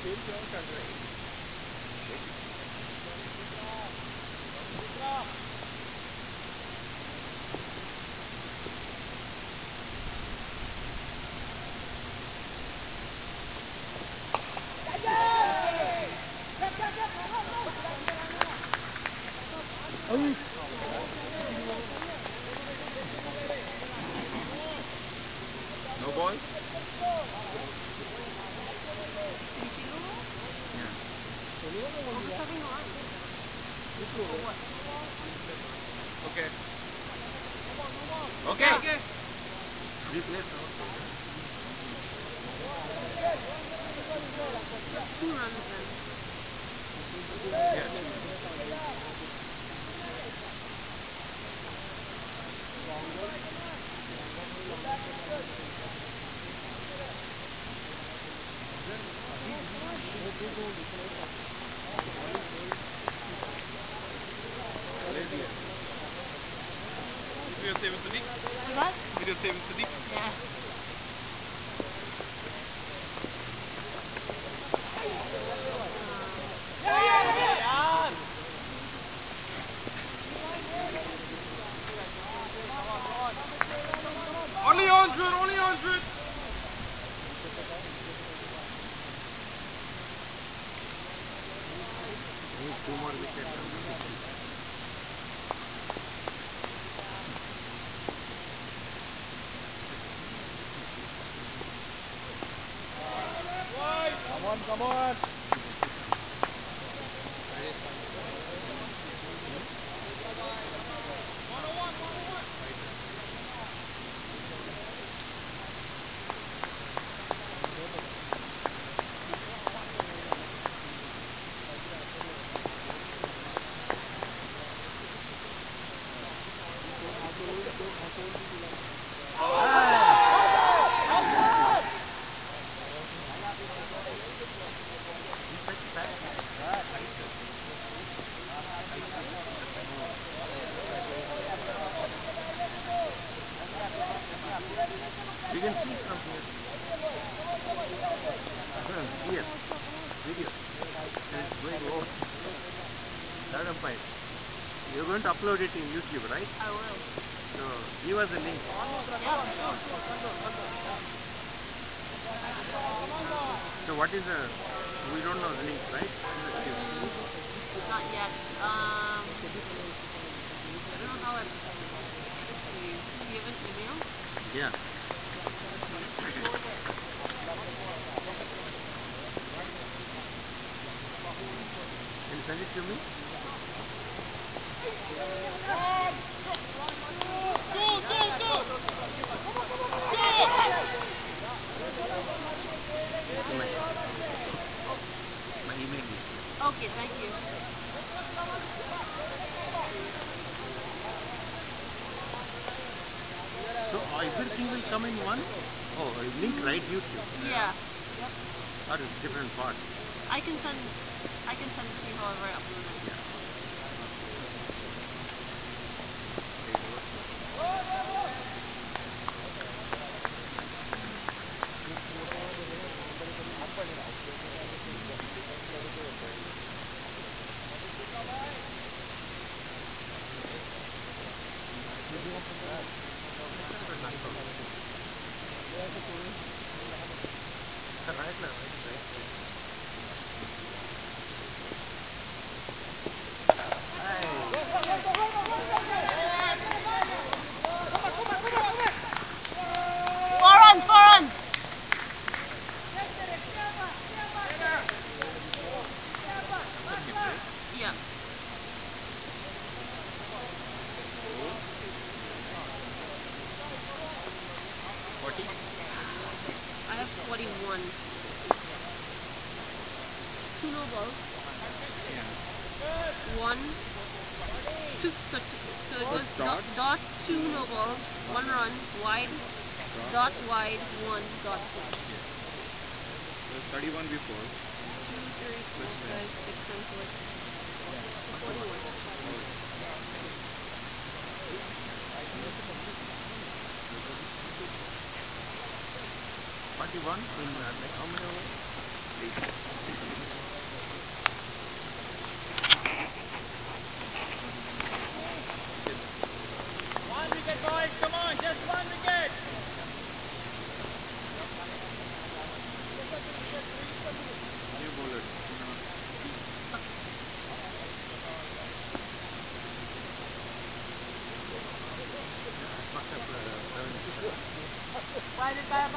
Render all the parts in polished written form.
No ball? Okay. Okay. Okay. Three players now. 2 runs then. Yeah. Video save with Sadiq? What? Video save with Sadiq? Yeah. Only 100, only 100. Need 2 more wickets. Come on. You can see from here. Here. Video. It's going over. Third umpire. You're going to upload it in YouTube, right? I will. So give us a link. Yeah. So what is the? We don't know the link, right? Not yet. I don't know how I sent it to you. Do you have an email? Yeah. Can you send it to me? My email is. Okay, thank you. So everything will come in one? Oh, a link, right? YouTube. Yeah. Yep. Or it's different parts. I can send it to you however I upload it. Yeah. Four runs, 4 runs. Yeah. I have 41. 2 no balls. Yeah. 1, 2. So it was dot 2 no balls, 1 run, wide, dot wide, 1 dot 4. Yes. There was 31 before. 2, 3, 4, 5, 6, 7, 4. 41. Oh. 41 in like how many overs? 8.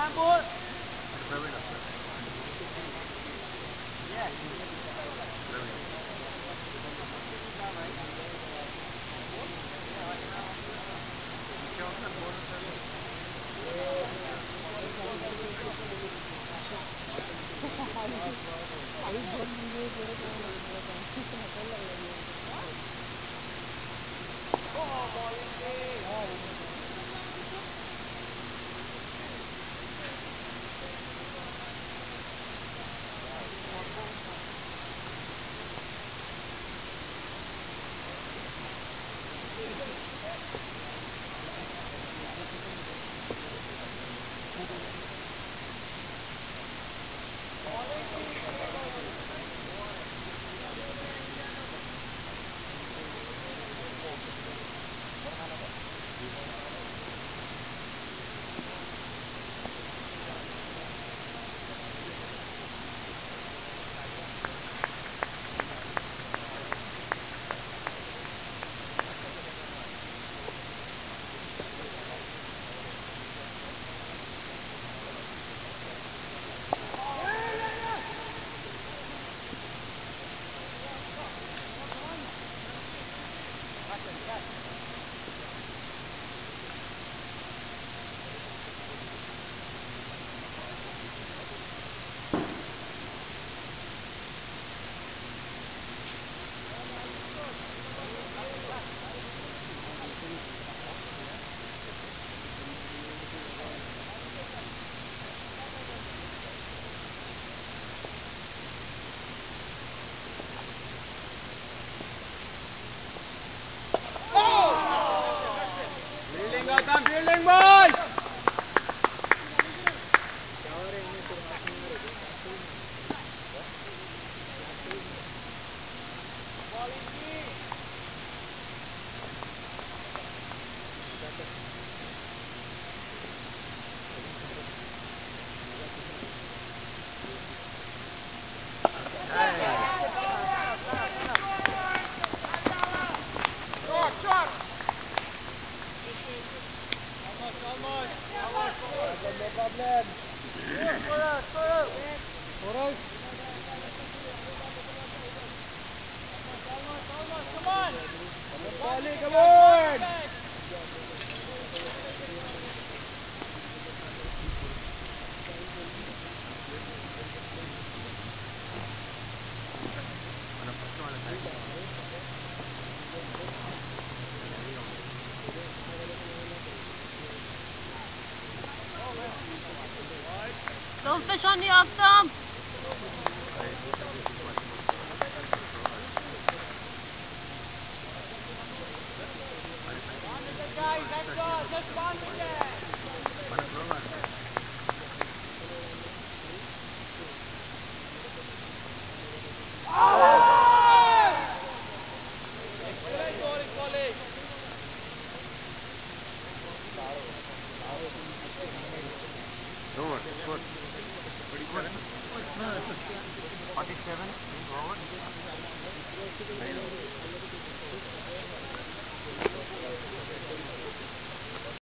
Fielding ball! Don't fish on the off stump. Over. 47 over.